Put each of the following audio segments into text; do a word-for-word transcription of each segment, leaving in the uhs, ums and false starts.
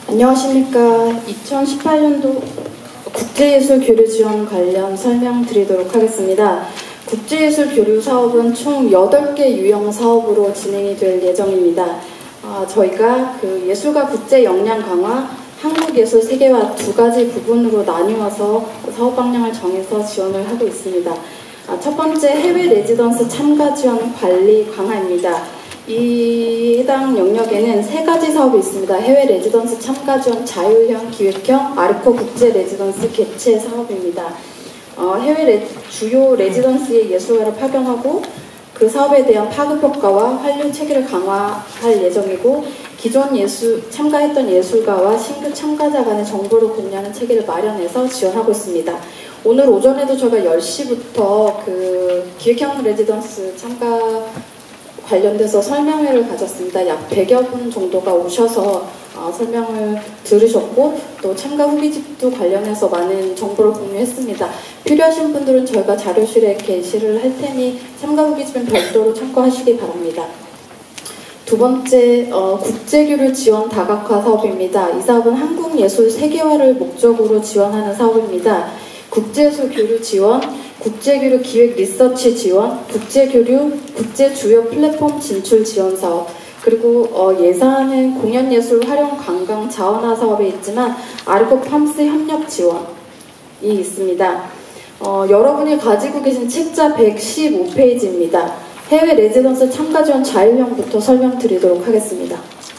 안녕하십니까. 이천십팔 년도 국제예술 교류 지원 관련 설명드리도록 하겠습니다. 국제예술 교류 사업은 총 여덟 개 유형 사업으로 진행이 될 예정입니다. 아, 저희가 그 예술가 국제 역량 강화, 한국예술 세계화 두 가지 부분으로 나뉘어서 사업 방향을 정해서 지원을 하고 있습니다. 아, 첫 번째, 해외 레지던스 참가 지원 관리 강화입니다. 이 해당 영역에는 세 가지 사업이 있습니다. 해외 레지던스 참가 지원 자율형, 기획형, 아르코 국제 레지던스 개최 사업입니다. 어, 해외 레, 주요 레지던스의 예술가를 파견하고 그 사업에 대한 파급 효과와 환류 체계를 강화할 예정이고, 기존 예술, 참가했던 예술가와 신규 참가자 간의 정보를 공유하는 체계를 마련해서 지원하고 있습니다. 오늘 오전에도 저희가 열 시부터 그 기획형 레지던스 참가 관련돼서 설명회를 가졌습니다. 약 백여 분 정도가 오셔서 어, 설명을 들으셨고, 또 참가 후기집도 관련해서 많은 정보를 공유했습니다. 필요하신 분들은 저희가 자료실에 게시를 할 테니 참가 후기집은 별도로 참고하시기 바랍니다. 두 번째, 어, 국제교류 지원 다각화 사업입니다. 이 사업은 한국예술 세계화를 목적으로 지원하는 사업입니다. 국제예술 교류 지원, 국제교류 기획 리서치 지원, 국제교류, 국제 주요 플랫폼 진출 지원 사업, 그리고 어, 예산은 공연예술 활용 관광 자원화 사업에 있지만 아르코 팜스 협력 지원이 있습니다. 어, 여러분이 가지고 계신 책자 백십오 페이지입니다. 해외 레지던스 참가 지원 자율형부터 설명드리도록 하겠습니다.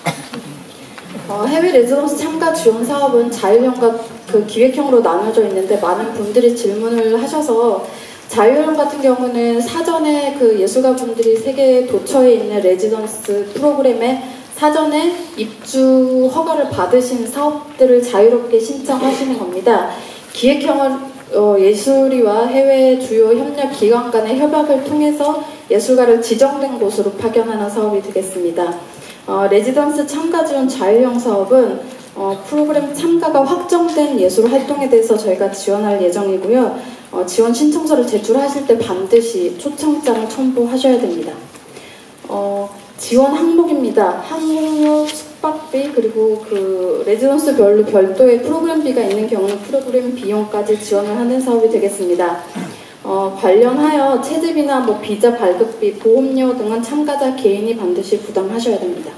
어, 해외 레지던스 참가 지원 사업은 자율형과 그 기획형으로 나눠져 있는데, 많은 분들이 질문을 하셔서, 자율형 같은 경우는 사전에 그 예술가 분들이 세계에 도처에 있는 레지던스 프로그램에 사전에 입주 허가를 받으신 사업들을 자유롭게 신청하시는 겁니다. 기획형은 어, 예술이와 해외 주요 협력 기관 간의 협약을 통해서 예술가를 지정된 곳으로 파견하는 사업이 되겠습니다. 어, 레지던스 참가 지원 자율형 사업은 어, 프로그램 참가가 확정된 예술 활동에 대해서 저희가 지원할 예정이고요. 어, 지원 신청서를 제출하실 때 반드시 초청장을 첨부하셔야 됩니다. 어, 지원 항목입니다. 항공료, 숙박비, 그리고 그 레지던스별로 별도의 프로그램비가 있는 경우는 프로그램 비용까지 지원을 하는 사업이 되겠습니다. 어, 관련하여 체집이나 뭐 비자 발급비, 보험료 등은 참가자 개인이 반드시 부담하셔야 됩니다.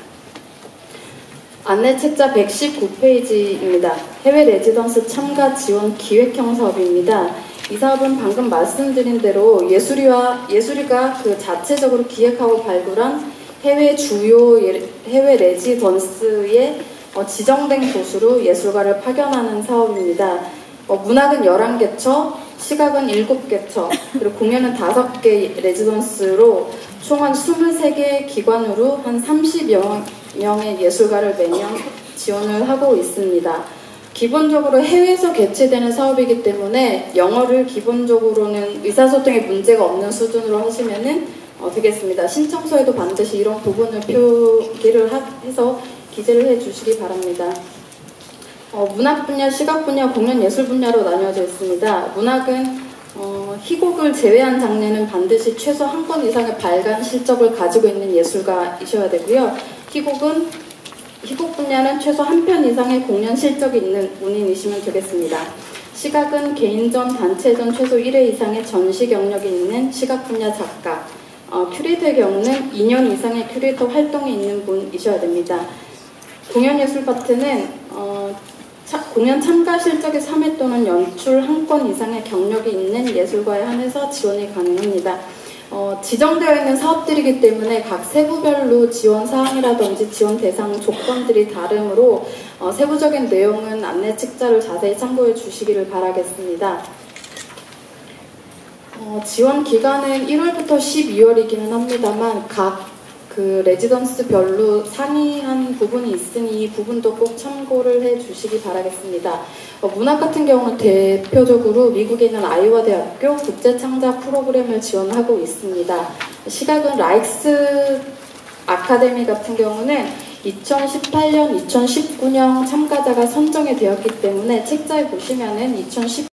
안내 책자 백십구 페이지입니다. 해외 레지던스 참가 지원 기획형 사업입니다. 이 사업은 방금 말씀드린 대로 예술이와 예술이가 그 자체적으로 기획하고 발굴한 해외 주요 예, 해외 레지던스의 어, 지정된 곳으로 예술가를 파견하는 사업입니다. 어, 문학은 열한 개처, 시각은 일곱 개처, 그리고 공연은 다섯 개 레지던스로 총 한 스물세 개 기관으로 한 삼십여 명의 예술가를 매년 지원을 하고 있습니다. 기본적으로 해외에서 개최되는 사업이기 때문에 영어를 기본적으로는 의사소통에 문제가 없는 수준으로 하시면은 어, 되겠습니다. 신청서에도 반드시 이런 부분을 표기를 하, 해서 기재를 해 주시기 바랍니다. 어, 문학 분야, 시각 분야, 공연 예술 분야로 나뉘어져 있습니다. 문학은 어, 희곡을 제외한 장르는 반드시 최소 한 건 이상의 발간 실적을 가지고 있는 예술가이셔야 되고요. 희곡은 희곡 분야는 최소 한 편 이상의 공연 실적이 있는 문인이시면 되겠습니다. 시각은 개인전, 단체전 최소 일 회 이상의 전시 경력이 있는 시각 분야 작가, 어, 큐레이터의 경우는 이 년 이상의 큐레이터 활동이 있는 분이셔야 됩니다. 공연 예술 파트는 어, 차, 공연 참가 실적의 삼 회 또는 연출 한 건 이상의 경력이 있는 예술가에 한해서 지원이 가능합니다. 어, 지정되어 있는 사업들이기 때문에 각 세부별로 지원 사항이라든지 지원 대상 조건들이 다르므로 어, 세부적인 내용은 안내 책자를 자세히 참고해 주시기를 바라겠습니다. 어, 지원 기간은 일월부터 십이월이기는 합니다만 각 그 레지던스별로 상이한 부분이 있으니 이 부분도 꼭 참고를 해 주시기 바라겠습니다. 어, 문학 같은 경우는 대표적으로 미국에 있는 아이오와 대학교 국제창작 프로그램을 지원하고 있습니다. 시각은 라익스 아카데미 같은 경우는 이천십팔 년, 이천십구 년 참가자가 선정이 되었기 때문에 책자에 보시면은 이천십